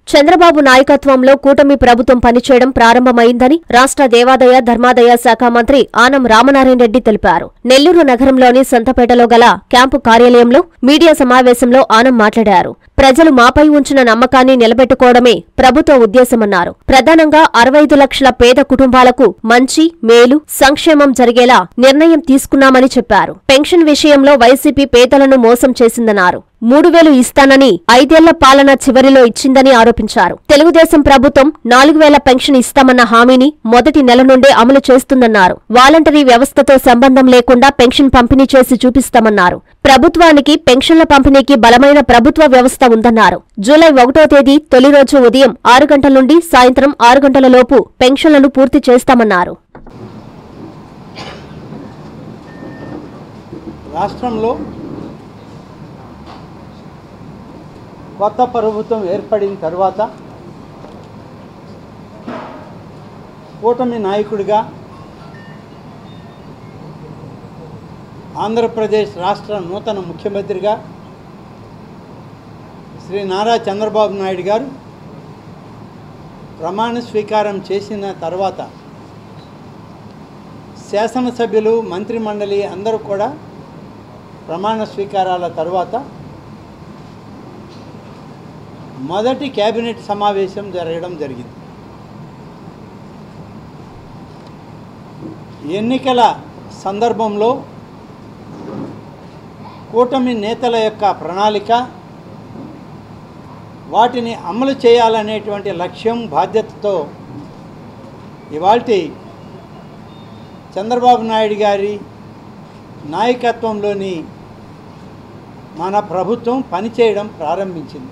చంద్రబాబు నాయకత్వంలో కూటమి ప్రభుత్వం పనిచేయడం ప్రారంభమైందని రాష్ట్ర దేవాదాయ ధర్మాదాయ శాఖ మంత్రి ఆనం రామనారాయణ రెడ్డి తెలిపారు. నెల్లూరు నగరంలోని సంతపేటలో గల క్యాంపు కార్యాలయంలో మీడియా సమావేశంలో ఆనం మాట్లాడారు. ప్రజలు మాపై ఉంచిన నమ్మకాన్ని నిలబెట్టుకోవడమే ప్రభుత్వ ఉద్దేశమన్నారు. ప్రధానంగా 65 లక్షల పేద కుటుంబాలకు మంచి, మేలు, సంక్షేమం జరిగేలా నిర్ణయం తీసుకున్నామని చెప్పారు. పెన్షన్ విషయంలో వైసీపీ పేదలను మోసం చేసిందన్నారు. 3000 ఇస్తానని 5 ఏళ్ల పాలన చివరిలో ఇచ్చిందని ఆరోపించారు. తెలుగుదేశం ప్రభుత్వం 4000 పెన్షన్ ఇస్తామన్న హామీని మొదటి నెల నుండే అమలు చేస్తుందన్నారు. వాలంటరీ వ్యవస్థతో సంబంధం లేకుండా పెన్షన్ పంపిణీ చేసి చూపిస్తామన్నారు. ప్రభుత్వానికి పెన్షన్ల పంపిణీకి బలమైన ప్రభుత్వ వ్యవస్థ ఉందన్నారు. జూలై 1వ తేదీ తొలి రోజు ఉదయం 6 గంటల నుండి సాయంత్రం 6 గంటల లోపు పెన్షన్లను పూర్తి చేస్తామన్నారు. రాష్ట్రంలో కొత్త ప్రభుత్వం ఏర్పడిన తర్వాత కూటమి నాయకుడిగా ఆంధ్రప్రదేశ్ రాష్ట్ర నూతన ముఖ్యమంత్రిగా శ్రీ నారా చంద్రబాబు నాయుడు గారు ప్రమాణ స్వీకారం చేసిన తర్వాత శాసనసభ్యులు, మంత్రిమండలి అందరూ కూడా ప్రమాణ స్వీకారాల తర్వాత మొదటి కేబినెట్ సమావేశం జరగడం జరిగింది. ఎన్నికల సందర్భంలో కూటమి నేతల యొక్క ప్రణాళిక, వాటిని అమలు చేయాలనేటువంటి లక్ష్యం, బాధ్యతతో ఇవాల్టి చంద్రబాబు నాయుడు గారి నాయకత్వంలోని మన ప్రభుత్వం పనిచేయడం ప్రారంభించింది.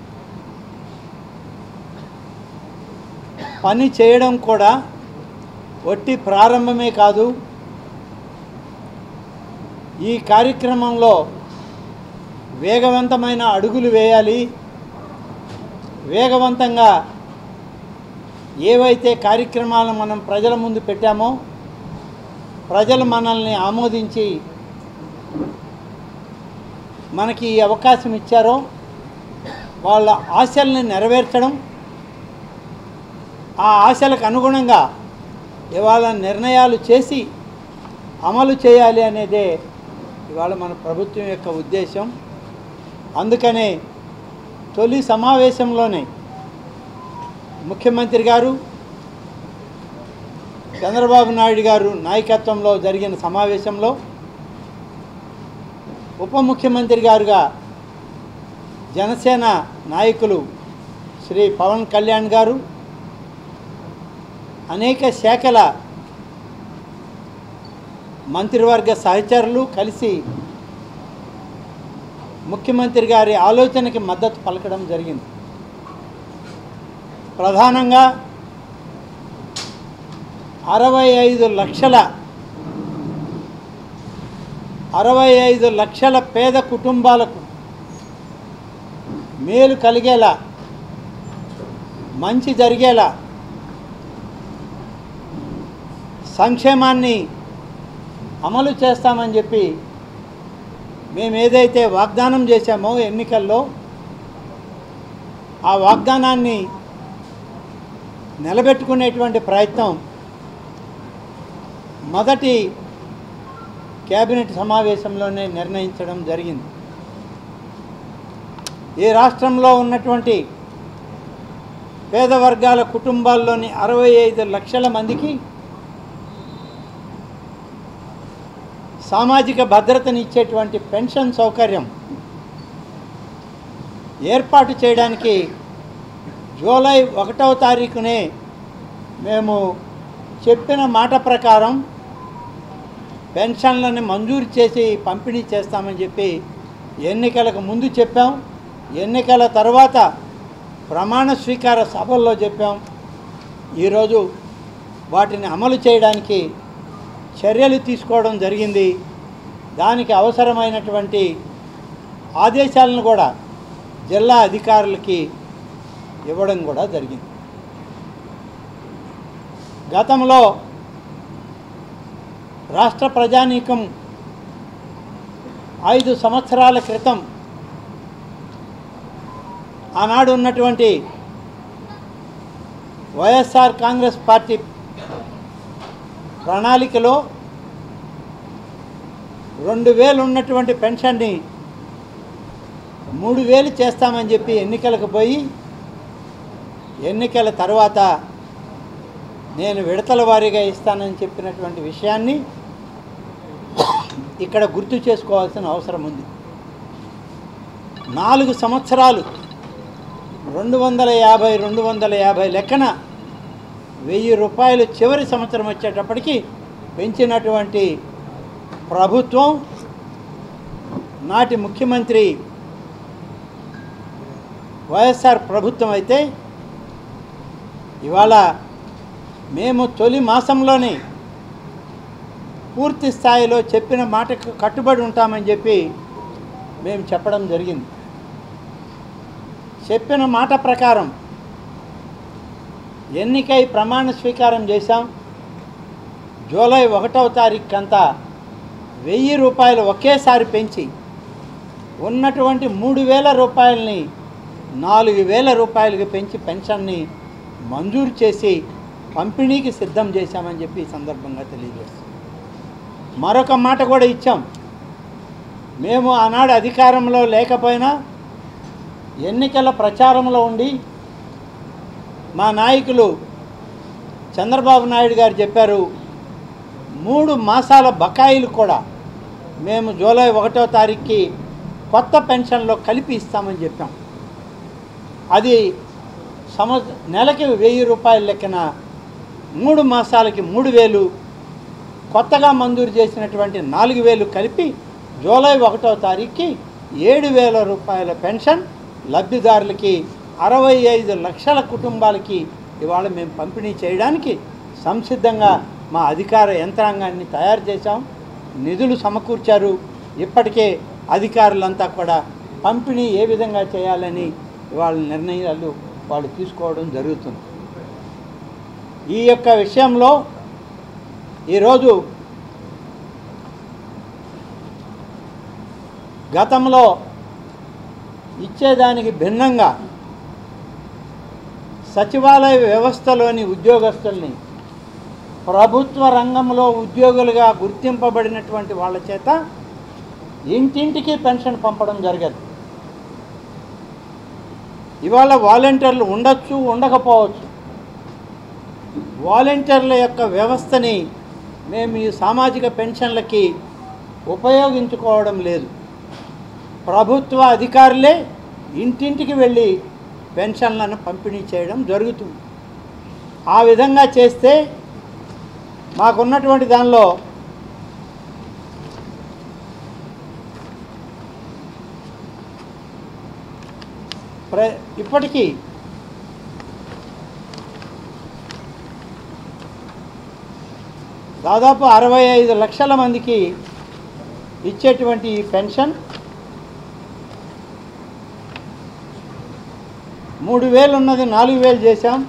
పని చేయడం కూడా ఒట్టి ప్రారంభమే కాదు, ఈ కార్యక్రమంలో వేగవంతమైన అడుగులు వేయాలి. వేగవంతంగా ఏవైతే కార్యక్రమాలు మనం ప్రజల ముందు పెట్టామో, ప్రజలు మనల్ని ఆమోదించి మనకి ఈ అవకాశం ఇచ్చారో వాళ్ళ ఆశల్ని నెరవేర్చడం, ఆ ఆశలకు అనుగుణంగా ఇవాళ నిర్ణయాలు చేసి అమలు చేయాలి అనేదే ఇవాళ మన ప్రభుత్వం యొక్క ఉద్దేశం. అందుకనే తొలి సమావేశంలోనే ముఖ్యమంత్రి గారు, చంద్రబాబు నాయుడు గారు నాయకత్వంలో జరిగిన సమావేశంలో ఉప ముఖ్యమంత్రి గారుగా జనసేన నాయకులు శ్రీ పవన్ కళ్యాణ్ గారు, అనేక శాఖల మంత్రివర్గ సహచరులు కలిసి ముఖ్యమంత్రి గారి ఆలోచనకి మద్దతు పలకడం జరిగింది. ప్రధానంగా 65 లక్షల పేద కుటుంబాలకు మేలు కలిగేలా, మంచి జరిగేలా, సంక్షేమాన్ని అమలు చేస్తామని చెప్పి మేము ఏదైతే వాగ్దానం చేశామో ఎన్నికల్లో, ఆ వాగ్దానాన్ని నిలబెట్టుకునేటువంటి ప్రయత్నం మొదటి కేబినెట్ సమావేశంలోనే నిర్ణయించడం జరిగింది. ఈ రాష్ట్రంలో ఉన్నటువంటి పేద వర్గాల కుటుంబాల్లోని 65 లక్షల మందికి సామాజిక భద్రతని ఇచ్చేటువంటి పెన్షన్ సౌకర్యం ఏర్పాటు చేయడానికి జూలై 1వ తారీఖునే మేము చెప్పిన మాట ప్రకారం పెన్షన్లను మంజూరు చేసి పంపిణీ చేస్తామని చెప్పి ఎన్నికలకు ముందు చెప్పాం. ఎన్నికల తర్వాత ప్రమాణ స్వీకార సభల్లో చెప్పాం. ఈరోజు వాటిని అమలు చేయడానికి చర్యలు తీసుకోవడం జరిగింది. దానికి అవసరమైనటువంటి ఆదేశాలను కూడా జిల్లా అధికారులకి ఇవ్వడం కూడా జరిగింది. గతంలో రాష్ట్ర ప్రజానీకం 5 సంవత్సరాల క్రితం ఆనాడు ఉన్నటువంటి వైఎస్ఆర్ కాంగ్రెస్ పార్టీ ప్రణాళికలో 2000 ఉన్నటువంటి పెన్షన్ని 3000 చేస్తామని చెప్పి ఎన్నికలకు పోయి ఎన్నికల తర్వాత నేను విడతల వారీగా ఇస్తానని చెప్పినటువంటి విషయాన్ని ఇక్కడ గుర్తు చేసుకోవాల్సిన అవసరం ఉంది. 4 సంవత్సరాలు 250 లెక్కన 1000 రూపాయలు చివరి సంవత్సరం వచ్చేటప్పటికి పెంచినటువంటి ప్రభుత్వం నాటి ముఖ్యమంత్రి వైఎస్ఆర్ ప్రభుత్వం అయితే ఇవాళ మేము తొలి మాసంలోనే పూర్తి స్థాయిలో చెప్పిన మాటకు కట్టుబడి ఉంటామని చెప్పి మేము చెప్పడం జరిగింది. చెప్పిన మాట ప్రకారం ఎన్నికై ప్రమాణ స్వీకారం చేశాం. జూలై 1వ తారీఖుకంతా 1000 రూపాయలు ఒకేసారి పెంచి ఉన్నటువంటి 3000 రూపాయలని 4000 రూపాయలకి పెంచి పెన్షన్ని మంజూరు చేసి పంపిణీకి సిద్ధం చేశామని చెప్పి ఈ సందర్భంగా తెలియజేస్తాం. మరొక మాట కూడా ఇచ్చాం. మేము ఆనాడు అధికారంలో లేకపోయినా ఎన్నికల ప్రచారంలో ఉండి మా నాయకులు చంద్రబాబు నాయుడు గారు చెప్పారు 3 మాసాల బకాయిలు కూడా మేము జూలై 1వ తారీఖుకి కొత్త పెన్షన్లో కలిపి ఇస్తామని చెప్పాం. అది నెలకి 1000 రూపాయల లెక్కన 3 మాసాలకి 3000, కొత్తగా మంజూరు చేసినటువంటి 4000 కలిపి జూలై 1వ తారీఖుకి 7000 రూపాయల పెన్షన్ లబ్ధిదారులకి 65 లక్షల కుటుంబాలకి ఇవాళ మేము పంపిణీ చేయడానికి సంసిద్ధంగా మా అధికార యంత్రాంగాన్ని తయారు చేశాం. నిధులు సమకూర్చారు. ఇప్పటికే అధికారులంతా కూడా పంపిణీ ఏ విధంగా చేయాలని ఇవాళ నిర్ణయాలు వాళ్ళు తీసుకోవడం జరుగుతుంది. ఈ యొక్క విషయంలో ఈరోజు గతంలో ఇచ్చేదానికి భిన్నంగా సచివాలయ వ్యవస్థలోని ఉద్యోగస్తుల్ని ప్రభుత్వ రంగంలో ఉద్యోగులుగా గుర్తింపబడినటువంటి వాళ్ళ చేత ఇంటింటికి పెన్షన్ పంపడం జరగదు. ఇవాళ వాలంటీర్లు ఉండొచ్చు, ఉండకపోవచ్చు. వాలంటీర్ల యొక్క వ్యవస్థని మేము ఈ సామాజిక పెన్షన్లకి ఉపయోగించుకోవడం లేదు. ప్రభుత్వ అధికారులే ఇంటింటికి వెళ్ళి పెన్షన్లను పంపిణీ చేయడం జరుగుతుంది. ఆ విధంగా చేస్తే మాకున్నటువంటి దానిలో ఇప్పటికీ దాదాపు 65 లక్షల మందికి ఇచ్చేటువంటి ఈ పెన్షన్ 3000 ఉన్నది 4000 చేశాం.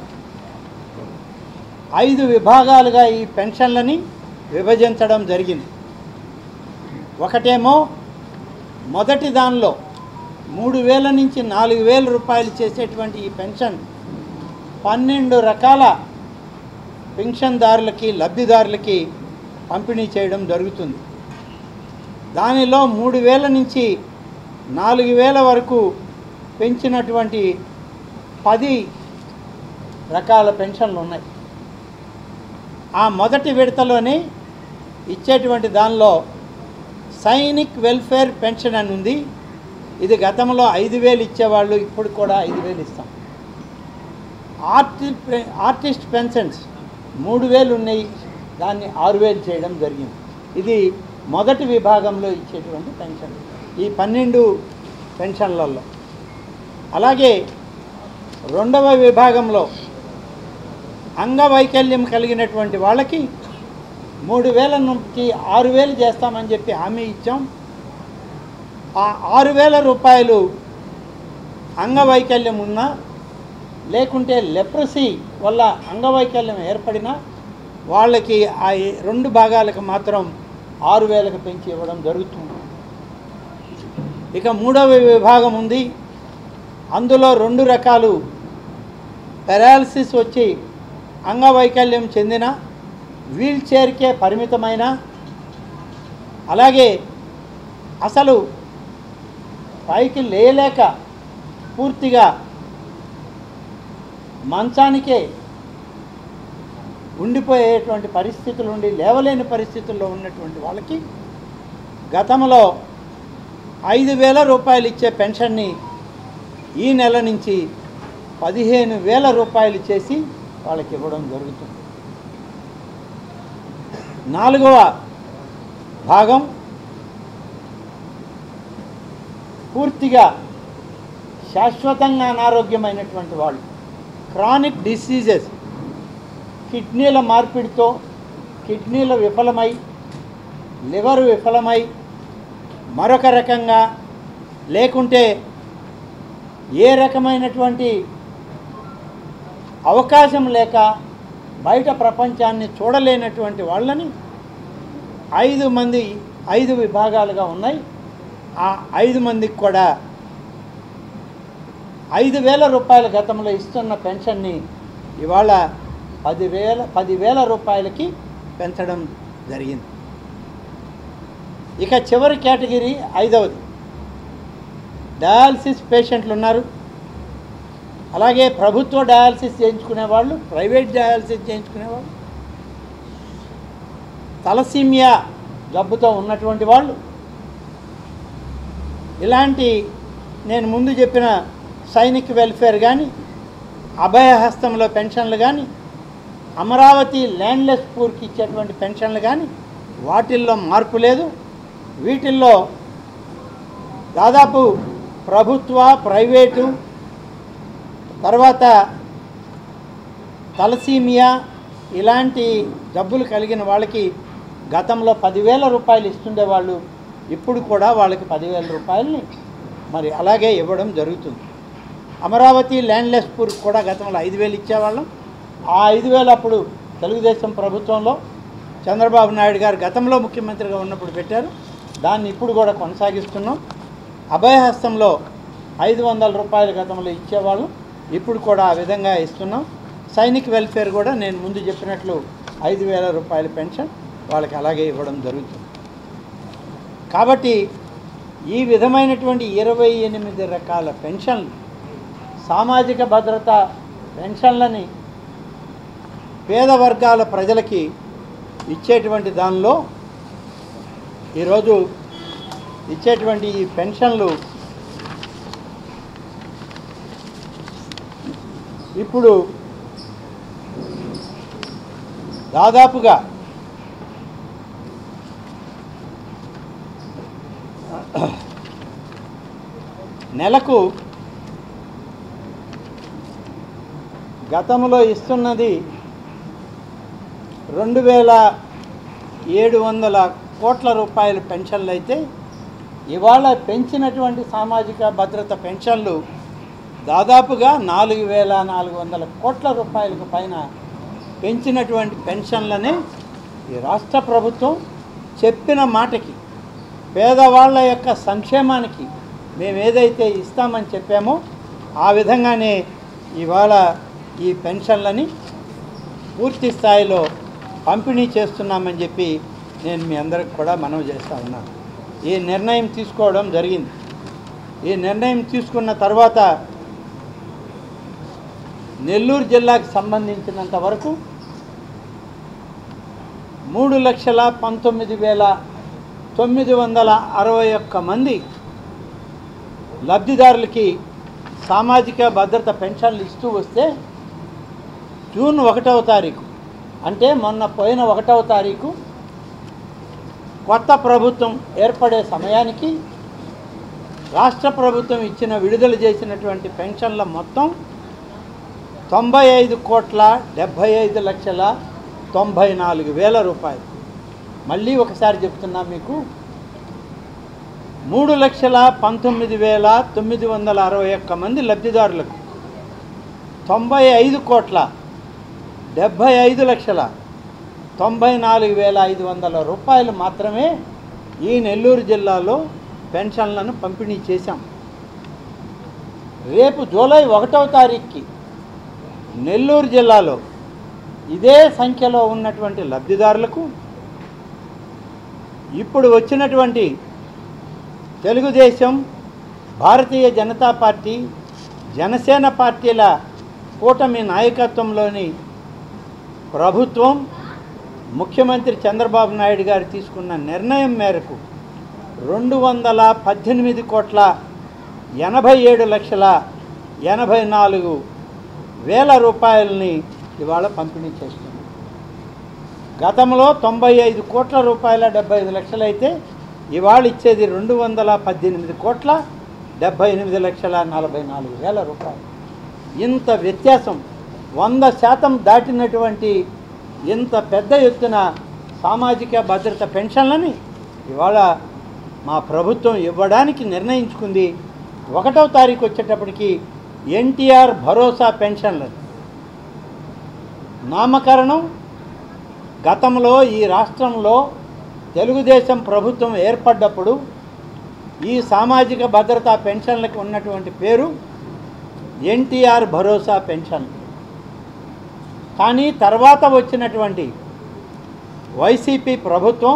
5 విభాగాలుగా ఈ పెన్షన్లని విభజించడం జరిగింది. ఒకటేమో మొదటి దానిలో 3000 నుంచి 4000 రూపాయలు చేసేటువంటి ఈ పెన్షన్ 12 రకాల పెన్షన్దారులకి, లబ్ధిదారులకి పంపిణీ చేయడం జరుగుతుంది. దానిలో 3000 నుంచి 4000 వరకు పెంచినటువంటి 10 రకాల పెన్షన్లు ఉన్నాయి. ఆ మొదటి విడతలోనే ఇచ్చేటువంటి దానిలో సైనిక్ వెల్ఫేర్ పెన్షన్ అని ఉంది. ఇది గతంలో 5000 ఇచ్చేవాళ్ళు, ఇప్పుడు కూడా 5000 ఇస్తాం. ఆర్టిస్ట్ పెన్షన్స్ 3000 ఉన్నాయి, దాన్ని 6000 చేయడం జరిగింది. ఇది మొదటి విభాగంలో ఇచ్చేటువంటి పెన్షన్ ఈ 12 పెన్షన్లలో. అలాగే రెండవ విభాగంలో అంగవైకల్యం కలిగినటువంటి వాళ్ళకి 3000 నుంచి 6000 చేస్తామని చెప్పి హామీ ఇచ్చాం. ఆ 6000 రూపాయలు అంగవైకల్యం ఉన్నా లేకుంటే లెప్రసీ వల్ల అంగవైకల్యం ఏర్పడినా వాళ్ళకి ఆ 2 భాగాలకు మాత్రం 6000కి పెంచి ఇవ్వడం జరుగుతుంది. ఇక మూడవ విభాగం ఉంది. అందులో 2 రకాలు పెరాలసిస్ వచ్చి అంగవైకల్యం చెందిన వీల్ చైర్కే పరిమితమైన, అలాగే అసలు పైకి లేయలేక పూర్తిగా మంచానికే ఉండిపోయేటువంటి పరిస్థితులు ఉండి లేవలేని పరిస్థితుల్లో ఉన్నటువంటి వాళ్ళకి గతంలో 5,000 రూపాయలు ఇచ్చే పెన్షన్ని ఈ నెల నుంచి 15,000 రూపాయలు చేసి వాళ్ళకి ఇవ్వడం జరుగుతుంది. 4వ భాగం పూర్తిగా శాశ్వతంగా అనారోగ్యమైనటువంటి వాళ్ళు, క్రానిక్ డిసీజెస్, కిడ్నీల మార్పిడితో కిడ్నీలు విఫలమై, లివర్ విఫలమై, మరొక రకంగా లేకుంటే ఏ రకమైనటువంటి అవకాశం లేక బయట ప్రపంచాన్ని చూడలేనటువంటి వాళ్ళని 5 విభాగాలుగా ఉన్నాయి. ఆ 5 మందికి కూడా 5,000 రూపాయల గతంలో ఇస్తున్న పెన్షన్ని ఇవాళ 10,000 రూపాయలకి పెంచడం జరిగింది. ఇక చివరి కేటగిరీ 5వది డయాలసిస్ పేషెంట్లు ఉన్నారు. అలాగే ప్రభుత్వ డయాలసిస్ చేయించుకునేవాళ్ళు, ప్రైవేట్ డయాలసిస్ చేయించుకునేవాళ్ళు, తలసీమియా జబ్బుతో ఉన్నటువంటి వాళ్ళు, ఇలాంటి నేను ముందు చెప్పిన సైనిక్ వెల్ఫేర్ కానీ, అభయహస్తంలో పెన్షన్లు కానీ, అమరావతి ల్యాండ్లెస్ పూర్కి ఇచ్చేటువంటి పెన్షన్లు కానీ వాటిల్లో మార్పు లేదు. వీటిల్లో దాదాపు ప్రభుత్వ, ప్రైవేటు, తర్వాత తలసీమియా ఇలాంటి జబ్బులు కలిగిన వాళ్ళకి గతంలో 10,000 రూపాయలు ఇస్తుండేవాళ్ళు, ఇప్పుడు కూడా వాళ్ళకి 10,000 రూపాయలని మరి అలాగే ఇవ్వడం జరుగుతుంది. అమరావతి ల్యాండ్లెస్ పూర్కి కూడా గతంలో 5,000 ఇచ్చేవాళ్ళం. ఆ 5,000 అప్పుడు తెలుగుదేశం ప్రభుత్వంలో చంద్రబాబు నాయుడు గారు గతంలో ముఖ్యమంత్రిగా ఉన్నప్పుడు పెట్టారు. దాన్ని ఇప్పుడు కూడా కొనసాగిస్తున్నాం. అభయహస్తంలో 500 రూపాయలు గతంలో ఇచ్చేవాళ్ళు, ఇప్పుడు కూడా ఆ విధంగా ఇస్తున్నాం. సైనిక్ వెల్ఫేర్ కూడా నేను ముందు చెప్పినట్లు 5,000 రూపాయల పెన్షన్ వాళ్ళకి అలాగే ఇవ్వడం జరుగుతుంది. కాబట్టి ఈ విధమైనటువంటి 28 రకాల పెన్షన్లు, సామాజిక భద్రత పెన్షన్లని పేద వర్గాల ప్రజలకి ఇచ్చేటువంటి దానిలో ఈరోజు ఇచ్చేటువంటి ఈ పెన్షన్లు ఇప్పుడు దాదాపుగా నెలకు గతంలో ఇస్తున్నది 2,700 కోట్ల రూపాయల పెన్షన్లు అయితే ఇవాళ పెంచినటువంటి సామాజిక భద్రత పెన్షన్లు దాదాపుగా 4,400 కోట్ల రూపాయలకు పైన పెంచినటువంటి పెన్షన్లనే ఈ రాష్ట్ర ప్రభుత్వం చెప్పిన మాటకి, పేదవాళ్ళ యొక్క సంక్షేమానికి మేము ఏదైతే ఇస్తామని చెప్పామో ఆ విధంగానే ఇవాళ ఈ పెన్షన్లని పూర్తి స్థాయిలో పంపిణీ చేస్తున్నామని చెప్పి నేను మీ అందరికి కూడా మనవి చేస్తూ ఉన్నాను. ఈ నిర్ణయం తీసుకోవడం జరిగింది. ఈ నిర్ణయం తీసుకున్న తర్వాత నెల్లూరు జిల్లాకు సంబంధించినంత వరకు 3,19,961 మంది లబ్ధిదారులకి సామాజిక భద్రత పెన్షన్లు ఇస్తూ వస్తే జూన్ 1వ తారీఖు అంటే మొన్న పోయిన 1వ తారీఖు కొత్త ప్రభుత్వం ఏర్పడే సమయానికి రాష్ట్ర ప్రభుత్వం ఇచ్చిన విడుదల చేసినటువంటి పెన్షన్ల మొత్తం 95,75,94,000 రూపాయలు. మళ్ళీ ఒకసారి చెప్తున్నా మీకు, 3,19,961 మంది లబ్ధిదారులకు 95,75,94,500 రూపాయలు మాత్రమే ఈ నెల్లూరు జిల్లాలో పెన్షన్లను పంపిణీ చేశాం. రేపు జూలై 1వ తారీఖుకి నెల్లూరు జిల్లాలో ఇదే సంఖ్యలో ఉన్నటువంటి లబ్ధిదారులకు ఇప్పుడు వచ్చినటువంటి తెలుగుదేశం, భారతీయ జనతా పార్టీ, జనసేన పార్టీల కూటమి నాయకత్వంలోని ప్రభుత్వం, ముఖ్యమంత్రి చంద్రబాబు నాయుడు గారు తీసుకున్న నిర్ణయం మేరకు 218,87,84,000 రూపాయలని ఇవాళ పంపిణీ చేస్తుంది. గతంలో 95 కోట్ల రూపాయల 75 లక్షలు అయితే ఇవాళ ఇచ్చేది 218,78,44,000 రూపాయలు. ఇంత వ్యత్యాసం, 100% దాటినటువంటి ఇంత పెద్ద ఎత్తున సామాజిక భద్రత పెన్షన్లని ఇవాళ మా ప్రభుత్వం ఇవ్వడానికి నిర్ణయించుకుంది. 1వ తారీఖు వచ్చేటప్పటికి ఎన్టీఆర్ భరోసా పెన్షన్లు నామకరణం. గతంలో ఈ రాష్ట్రంలో తెలుగుదేశం ప్రభుత్వం ఏర్పడ్డప్పుడు ఈ సామాజిక భద్రతా పెన్షన్లకు ఉన్నటువంటి పేరు ఎన్టీఆర్ భరోసా పెన్షన్. కానీ తర్వాత వచ్చినటువంటి వైసీపీ ప్రభుత్వం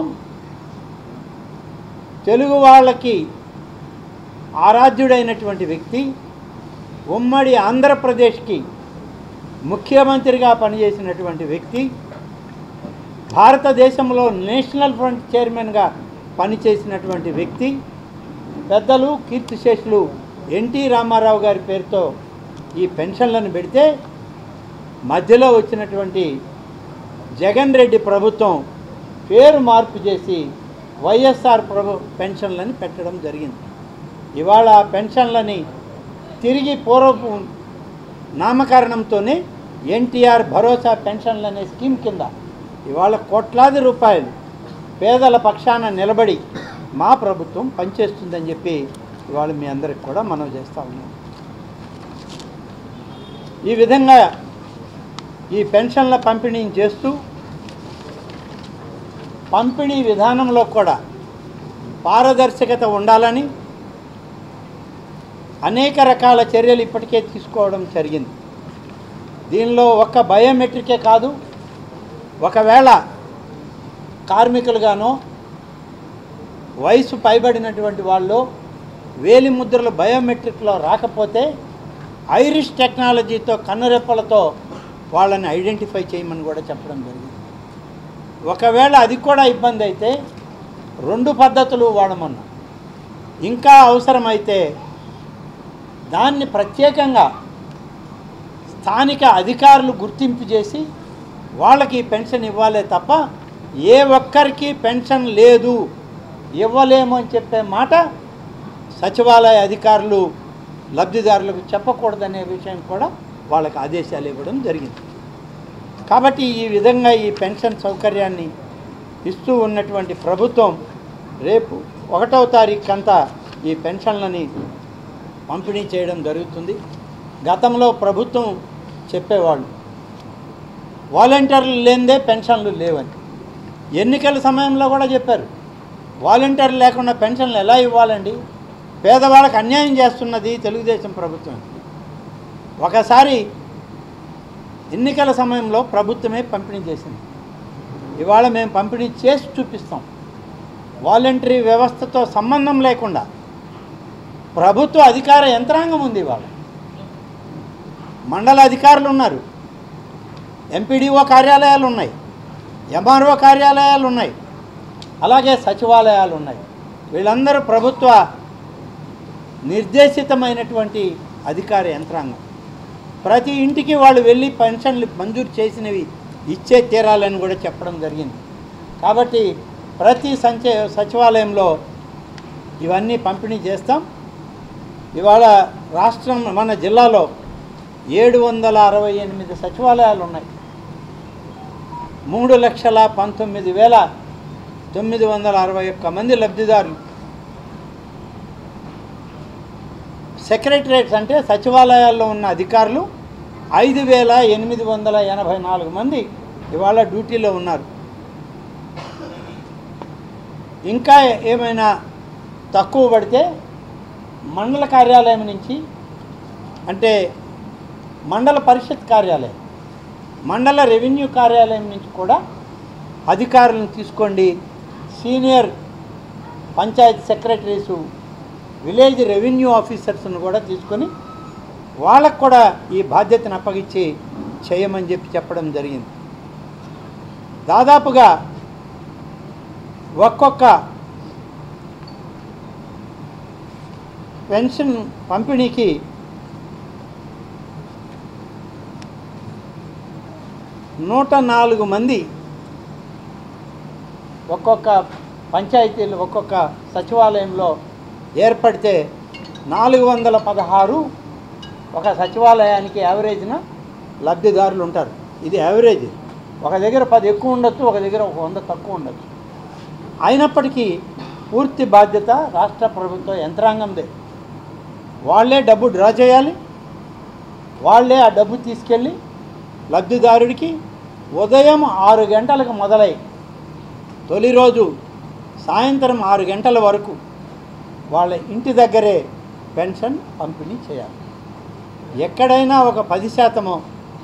తెలుగు వాళ్ళకి ఆరాధ్యుడైనటువంటి వ్యక్తి, ఉమ్మడి ఆంధ్రప్రదేశ్కి ముఖ్యమంత్రిగా పనిచేసినటువంటి వ్యక్తి, భారతదేశంలో నేషనల్ ఫ్రంట్ చైర్మన్గా పనిచేసినటువంటి వ్యక్తి, పెద్దలు కీర్తిశేషులు ఎన్టీ రామారావు గారి పేరుతో ఈ పెన్షన్లను పెడితే మధ్యలో వచ్చినటువంటి జగన్ రెడ్డి ప్రభుత్వం పేరు మార్పు చేసి వైఎస్ఆర్ పెన్షన్లని పెట్టడం జరిగింది. ఇవాళ ఆ పెన్షన్లని తిరిగి పూర్వపు నామకరణంతోనే ఎన్టీఆర్ భరోసా పెన్షన్లు అనే స్కీమ్ కింద ఇవాళ కోట్లాది రూపాయలు పేదల పక్షాన నిలబడి మా ప్రభుత్వం పనిచేస్తుందని చెప్పి ఇవాళ మీ అందరికి కూడా మనం చేస్తూ ఉన్నాం. ఈ విధంగా ఈ పెన్షన్ల పంపిణీ చేస్తూ పంపిణీ విధానంలో కూడా పారదర్శకత ఉండాలని అనేక రకాల చర్యలు ఇప్పటికే తీసుకోవడం జరిగింది. దీనిలో ఒక్క బయోమెట్రికే కాదు, ఒకవేళ కార్మికులుగానో వయసు పైబడినటువంటి వాళ్ళు వేలి ముద్రలు బయోమెట్రిక్లో రాకపోతే ఐరిష్ టెక్నాలజీతో కన్నురెప్పలతో వాళ్ళని ఐడెంటిఫై చేయమని కూడా చెప్పడం జరిగింది. ఒకవేళ అది కూడా ఇబ్బంది అయితే 2 పద్ధతులు వాడమన్నా, ఇంకా అవసరమైతే దాన్ని ప్రత్యేకంగా స్థానిక అధికారులు గుర్తింపు చేసి వాళ్ళకి పెన్షన్ ఇవ్వాలే తప్ప ఏ ఒక్కరికి పెన్షన్ లేదు, ఇవ్వలేము అని చెప్పే మాట సచివాలయ అధికారులు లబ్ధిదారులకు చెప్పకూడదనే విషయం కూడా వాళ్ళకి ఆదేశాలు ఇవ్వడం జరిగింది. కాబట్టి ఈ విధంగా ఈ పెన్షన్ సౌకర్యాన్ని ఇస్తూ ఉన్నటువంటి ప్రభుత్వం రేపు 1వ తారీఖు అంతా ఈ పెన్షన్లని పంపిణీ చేయడం జరుగుతుంది. గతంలో ప్రభుత్వం చెప్పేవాళ్ళు వాలంటీర్లు లేనిదే పెన్షన్లు లేవని. ఎన్నికల సమయంలో కూడా చెప్పారు, వాలంటీర్లు లేకుండా పెన్షన్లు ఎలా ఇవ్వాలండి, పేదవాళ్ళకి అన్యాయం చేస్తున్నది తెలుగుదేశం ప్రభుత్వం. ఒకసారి ఎన్నికల సమయంలో ప్రభుత్వమే పంపిణీ చేసింది. ఇవాళ మేము పంపిణీ చేసి చూపిస్తాం. వాలంటరీ వ్యవస్థతో సంబంధం లేకుండా ప్రభుత్వ అధికార యంత్రాంగం ఉంది. ఇవాళ మండల అధికారులు ఉన్నారు, ఎంపీడీఓ కార్యాలయాలు ఉన్నాయి, ఎంఆర్ఓ కార్యాలయాలు ఉన్నాయి, అలాగే సచివాలయాలు ఉన్నాయి. వీళ్ళందరూ ప్రభుత్వ నిర్దేశితమైనటువంటి అధికార యంత్రాంగం. ప్రతి ఇంటికి వాళ్ళు వెళ్ళి పెన్షన్లు మంజూరు చేసినవి ఇచ్చే తీరాలని కూడా చెప్పడం జరిగింది. కాబట్టి ప్రతి సచివాలయంలో ఇవన్నీ పంపిణీ చేస్తాం. ఇవాళ రాష్ట్రం మన జిల్లాలో 768 సచివాలయాలు ఉన్నాయి. 3,19,961 మంది లబ్ధిదారులు. సెక్రటరేట్స్ అంటే సచివాలయాల్లో ఉన్న అధికారులు 5,884 మంది ఇవాళ డ్యూటీలో ఉన్నారు. ఇంకా ఏమైనా తక్కువ పడితే మండల కార్యాలయం నుంచి, అంటే మండల పరిషత్ కార్యాలయం మండల రెవెన్యూ కార్యాలయం నుంచి కూడా అధికారులను తీసుకోండి, senior panchayat secretaries, village revenue ఆఫీసర్స్ను కూడా తీసుకొని వాళ్ళకు కూడా ఈ బాధ్యతను అప్పగించి చేయమని చెప్పడం జరిగింది. దాదాపుగా ఒక్కొక్క పెన్షన్ పంపిణీకి 104 మంది ఒక్కొక్క పంచాయతీలు ఒక్కొక్క సచివాలయంలో ఏర్పడితే 416 ఒక సచివాలయానికి యావరేజ్న లబ్ధిదారులు ఉంటారు. ఇది యావరేజ్. ఒక దగ్గర 10 ఎక్కువ ఉండొచ్చు, ఒక దగ్గర 100 తక్కువ ఉండొచ్చు. అయినప్పటికీ పూర్తి బాధ్యత రాష్ట్ర ప్రభుత్వ యంత్రాంగందే. వాళ్ళే డబ్బు డ్రా చేయాలి, వాళ్ళే ఆ డబ్బు తీసుకెళ్ళి లబ్ధిదారుడికి ఉదయం 6 గంటలకు మొదలై తొలి రోజు సాయంత్రం 6 గంటల వరకు వాళ్ళ ఇంటి దగ్గరే పెన్షన్ పంపిణీ చేయాలి. ఎక్కడైనా ఒక 10%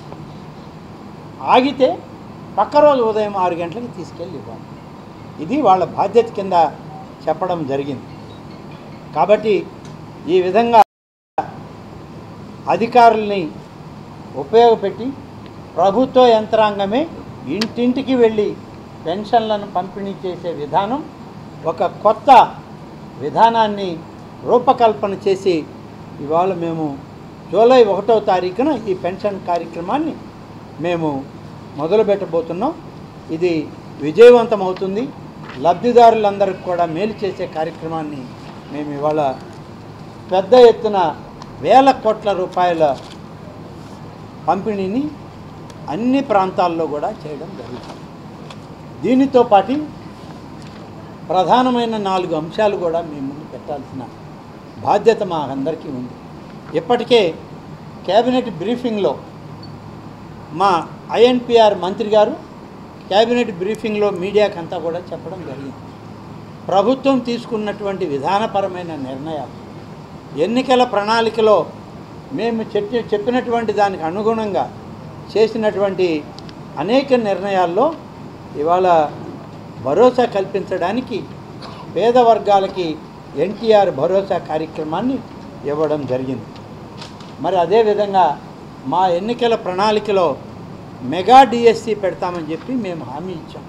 ఆగితే పక్క రోజు ఉదయం 6 గంటలకు తీసుకెళ్ళి ఇవ్వాలి. ఇది వాళ్ళ బాధ్యత కింద చెప్పడం జరిగింది. కాబట్టి ఈ విధంగా అధికారుల్ని ఉపయోగపెట్టి ప్రభుత్వ యంత్రాంగమే ఇంటింటికి వెళ్ళి పెన్షన్లను పంపిణీ చేసే విధానం, ఒక కొత్త విధానాన్ని రూపకల్పన చేసి ఇవాళ మేము జూలై 1వ తారీఖున ఈ పెన్షన్ కార్యక్రమాన్ని మేము మొదలుపెట్టబోతున్నాం. ఇది విజయవంతమవుతుంది. లబ్ధిదారులందరికీ కూడా మేలు చేసే కార్యక్రమాన్ని మేము ఇవాళ పెద్ద ఎత్తున వేల కోట్ల రూపాయల పంపిణీని అన్ని ప్రాంతాల్లో కూడా చేయడం జరుగుతుంది. దీనితో పాటు ప్రధానమైన 4 అంశాలు కూడా మేము ముందు పెట్టాల్సిన బాధ్యత మా అందరికీ ఉంది. ఇప్పటికే కేబినెట్ బ్రీఫింగ్లో మా ఐఎన్పిఆర్ మంత్రి గారు కేబినెట్ బ్రీఫింగ్లో మీడియాకంతా కూడా చెప్పడం జరిగింది. ప్రభుత్వం తీసుకున్నటువంటి విధానపరమైన నిర్ణయాలు, ఎన్నికల ప్రణాళికలో మేము చెప్పినటువంటి దానికి అనుగుణంగా చేసినటువంటి అనేక నిర్ణయాల్లో ఇవాళ భరోసా కల్పించడానికి పేద వర్గాలకి ఎన్టీఆర్ భరోసా కార్యక్రమాన్ని ఇవ్వడం జరిగింది. మరి అదేవిధంగా మా ఎన్నికల ప్రణాళికలో మెగా డిఎస్సి పెడతామని చెప్పి మేము హామీ ఇచ్చాం.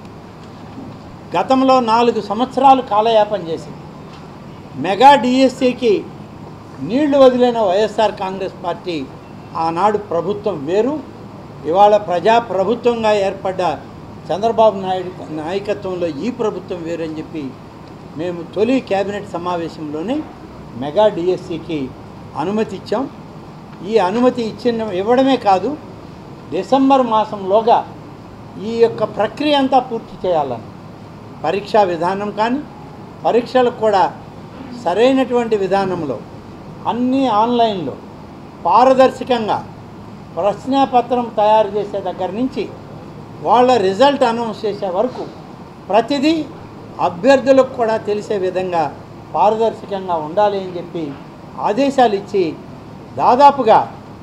గతంలో 4 సంవత్సరాలు కాలయాపన చేసి మెగా డిఎస్సికి నీళ్లు వదిలిన వైఎస్ఆర్ కాంగ్రెస్ పార్టీ ఆనాడు ప్రభుత్వం వేరు, ఇవాళ ప్రజాప్రభుత్వంగా ఏర్పడ్డ చంద్రబాబు నాయుడు నాయకత్వంలో ఈ ప్రభుత్వం వేరు అని చెప్పి మేము తొలి కేబినెట్ సమావేశంలోనే మెగా డిఎస్సికి అనుమతి ఇచ్చాం. ఈ అనుమతి ఇవ్వడమే కాదు, డిసెంబర్ మాసంలోగా ఈ యొక్క ప్రక్రియ అంతా పూర్తి చేయాలని, పరీక్షా విధానం కానీ పరీక్షలకు కూడా సరైనటువంటి విధానంలో అన్నీ ఆన్లైన్లో పారదర్శకంగా ప్రశ్నాపత్రం తయారు చేసే దగ్గర నుంచి వాళ్ళ రిజల్ట్ అనౌన్స్ చేసే వరకు ప్రతిదీ అభ్యర్థులకు కూడా తెలిసే విధంగా పారదర్శకంగా ఉండాలి అని చెప్పి ఆదేశాలు ఇచ్చి దాదాపుగా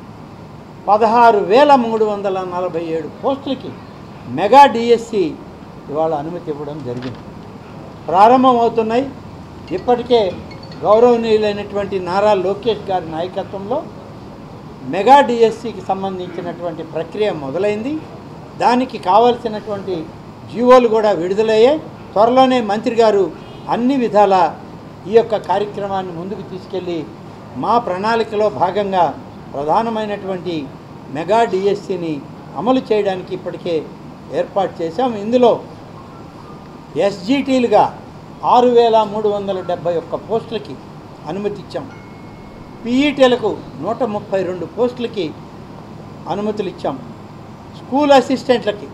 16,347 పోస్టులకి మెగా డిఎస్సి ఇవాళ అనుమతి ఇవ్వడం జరిగింది. ప్రారంభమవుతున్నాయి. ఇప్పటికే గౌరవనీయులైనటువంటి నారా లోకేష్ గారి నాయకత్వంలో మెగా డిఎస్సికి సంబంధించినటువంటి ప్రక్రియ మొదలైంది. దానికి కావలసినటువంటి జీవోలు కూడా విడుదలయ్యాయి. త్వరలోనే మంత్రి గారు అన్ని విధాల ఈ యొక్క కార్యక్రమాన్ని ముందుకు తీసుకెళ్ళి మా ప్రణాళికలో భాగంగా ప్రధానమైనటువంటి మెగా డిఎస్సిని అమలు చేయడానికి ఇప్పటికే ఏర్పాటు చేశాం. ఇందులో ఎస్జిటీలుగా 6,371 పోస్టులకి అనుమతి ఇచ్చాం. పీఈటీలకు 132 పోస్టులకి అనుమతులు ఇచ్చాం. స్కూల్ అసిస్టెంట్లకి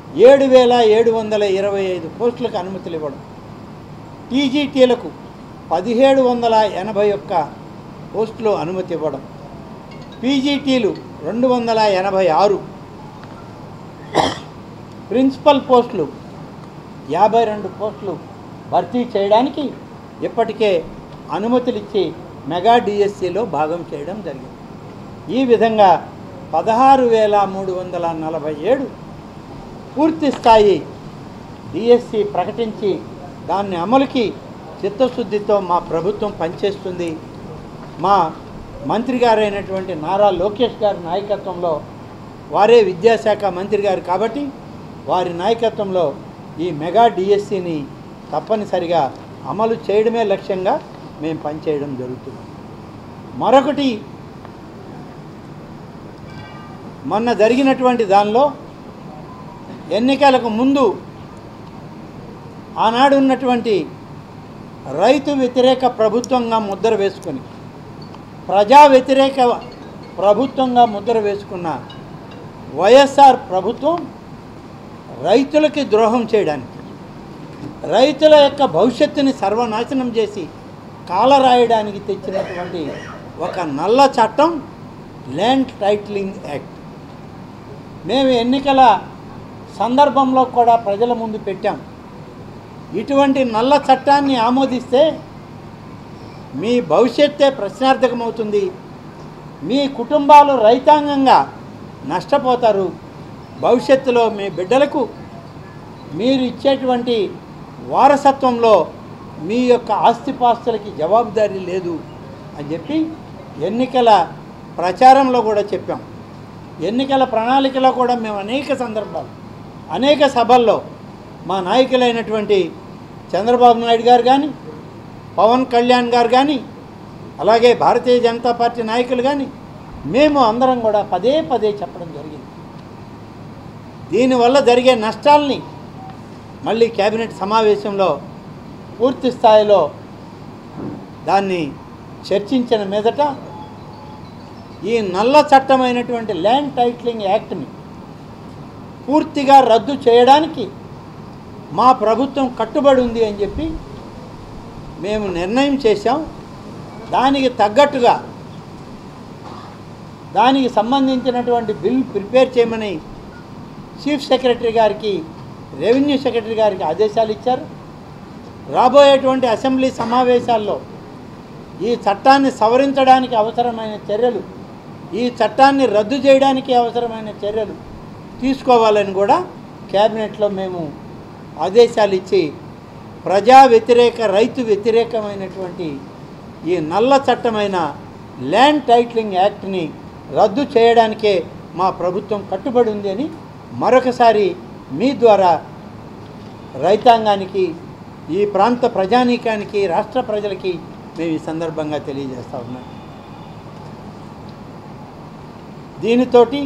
7,725 పోస్టులకు అనుమతులు ఇవ్వడం, టీజీటీలకు 1,781 పోస్టులు అనుమతి ఇవ్వడం, పీజీటీలు 286, ప్రిన్సిపల్ పోస్టులు 52 పోస్టులు భర్తీ చేయడానికి ఇప్పటికే అనుమతులు ఇచ్చి మెగా డిఎస్సిలో భాగం చేయడం జరిగింది. ఈ విధంగా 16,347 పూర్తి స్థాయి డిఎస్సి ప్రకటించి దాన్ని అమలుకి చిత్తశుద్ధితో మా ప్రభుత్వం పనిచేస్తుంది. మా మంత్రి గారైనటువంటి నారా లోకేష్ గారి నాయకత్వంలో, వారే విద్యాశాఖ మంత్రి గారు కాబట్టి వారి నాయకత్వంలో ఈ మెగా డిఎస్సిని తప్పనిసరిగా అమలు చేయడమే లక్ష్యంగా మేము పనిచేయడం జరుగుతుంది. మరొకటి, మొన్న జరిగినటువంటి దానిలో ఎన్నికలకు ముందు ఆనాడు ఉన్నటువంటి రైతు వ్యతిరేక ప్రభుత్వంగా ముద్ర వేసుకొని ప్రజా వ్యతిరేక ప్రభుత్వంగా ముద్ర వేసుకున్న వైఎస్ఆర్ ప్రభుత్వం రైతులకి ద్రోహం చేయడానికి, రైతుల యొక్క భవిష్యత్తుని సర్వనాశనం చేసి కాలరాయడానికి తెచ్చినటువంటి ఒక నల్ల చట్టం ల్యాండ్ టైటిలింగ్ యాక్ట్. మేము ఎన్నికల సందర్భంలో కూడా ప్రజల ముందు పెట్టాం. ఇటువంటి నల్ల చట్టాన్ని ఆమోదిస్తే మీ భవిష్యత్తే ప్రశ్నార్థకమవుతుంది, మీ కుటుంబాలు రైతాంగంగా నష్టపోతారు, భవిష్యత్తులో మీ బిడ్డలకు మీరు ఇచ్చేటువంటి వారసత్వంలో మీ యొక్క ఆస్తిపాస్తులకి జవాబుదారీ లేదు అని చెప్పి ఎన్నికల ప్రచారంలో కూడా చెప్పాం. ఎన్నికల ప్రణాళికలో కూడా మేము అనేక సందర్భాలు, అనేక సభల్లో మా నాయకులైనటువంటి చంద్రబాబు నాయుడు గారు కానీ, పవన్ కళ్యాణ్ గారు కానీ, అలాగే భారతీయ జనతా పార్టీ నాయకులు కానీ, మేము అందరం కూడా పదే పదే చెప్పడం జరిగింది. దీనివల్ల జరిగే నష్టాలని మళ్ళీ కేబినెట్ సమావేశంలో పూర్తి స్థాయిలో దాన్ని చర్చించిన మీదట ఈ నల్ల చట్టమైనటువంటి ల్యాండ్ టైటిలింగ్ యాక్ట్ని పూర్తిగా రద్దు చేయడానికి మా ప్రభుత్వం కట్టుబడి ఉంది అని చెప్పి మేము నిర్ణయం చేశాం. దానికి తగ్గట్టుగా దానికి సంబంధించినటువంటి బిల్ ప్రిపేర్ చేయమని చీఫ్ సెక్రటరీ గారికి, రెవెన్యూ సెక్రటరీ గారికి ఆదేశాలు ఇచ్చారు. రాబోయేటువంటి అసెంబ్లీ సమావేశాల్లో ఈ చట్టాన్ని సవరించడానికి అవసరమైన చర్యలు, ఈ చట్టాన్ని రద్దు చేయడానికి అవసరమైన చర్యలు తీసుకోవాలని కూడా కేబినెట్లో మేము ఆదేశాలు ఇచ్చి ప్రజా వ్యతిరేక, రైతు వ్యతిరేకమైనటువంటి ఈ నల్ల చట్టమైన ల్యాండ్ టైటిలింగ్ యాక్ట్ని రద్దు చేయడానికే మా ప్రభుత్వం కట్టుబడి ఉంది అని మరొకసారి మీ ద్వారా రైతాంగానికి, ఈ ప్రాంత ప్రజానీకానికి, రాష్ట్ర ప్రజలకి మేము ఈ సందర్భంగా తెలియజేస్తా ఉన్నాం. దీనితోటి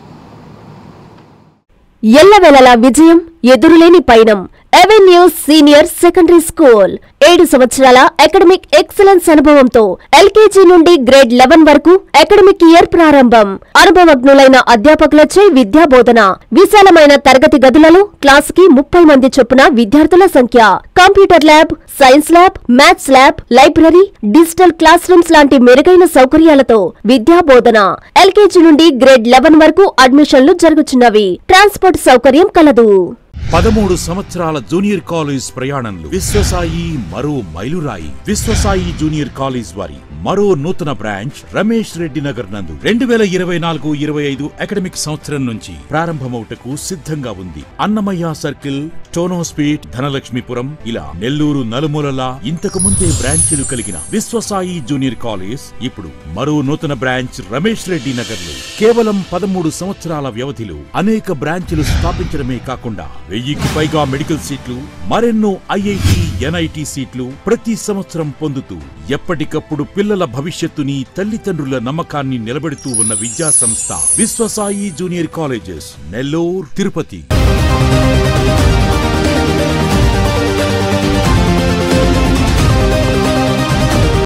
ఎల్లవేళలా విజయం, ఎదురులేని పయనం. అవెన్యూస్ సీనియర్ సెకండరీ స్కూల్ 7 సంవత్సరాల అకాడమిక్ ఎక్సలెన్స్ అనుభవంతో ఎల్కేజీ నుండి గ్రేడ్ 11 వరకు అకాడమిక్ ఇయర్ ప్రారంభం. అనుభవజ్ఞులైన అధ్యాపకులచే విద్యాబోధన. విశాలమైన తరగతి గదులలో క్లాసుకి 30 మంది చొప్పున విద్యార్థుల సంఖ్య. Computer lab, science lab, maths lab, library, digital classrooms లాంటి మెరుగైన సౌకర్యాలతో విద్యాబోధన. ఎల్కేజీ నుండి గ్రేడ్ 11 వరకు అడ్మిషన్లు జరుగుతున్నవి. ట్రాన్స్పోర్ట్ సౌకర్యం కలదు. 13 సంవత్సరాల జూనియర్ కాలేజ్ ప్రయాణంలో విశ్వసాయి మరో మైలురాయి. విశ్వసాయి జూనియర్ కాలేజ్ వారి మరో నూతన బ్రాంచ్ రమేష్ రెడ్డి నగర్ నందు 2024-25 అకాడమిక్ సంవత్సరం నుంచి ప్రారంభమవుటకు సిద్ధంగా ఉంది. అన్నమయ్య సర్కిల్, టోనోస్పేట్, ధనలక్ష్మీపురం ఇలా నెల్లూరు నలుమూలలా ఇంతకు ముందే బ్రాంచీలు కలిగిన విశ్వసాయి జూనియర్ కాలేజ్ ఇప్పుడు మరో నూతన బ్రాంచ్ రమేష్ రెడ్డి నగర్ లో కేవలం 13 సంవత్సరాల వ్యవధిలో అనేక బ్రాంచీలు స్థాపించడమే కాకుండా 1000కి పైగా మెడికల్ సీట్లు, మరెన్నో ఐఐటి, ఎన్ఐటి సీట్లు ప్రతి సంవత్సరం పొందుతూ ఎప్పటికప్పుడు పిల్లల భవిష్యత్తుని, తల్లిదండ్రుల నమ్మకాన్ని నిలబెడుతూ ఉన్న విద్యా సంస్థ విశ్వసాయి జూనియర్ కాలేజెస్, నెల్లూరు, తిరుపతి.